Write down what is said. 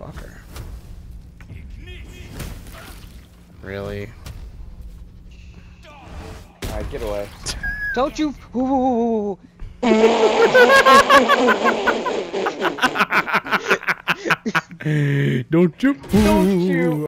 Motherfucker. Really? Alright, get away. Don't you? Ooh. Don't you? Don't you?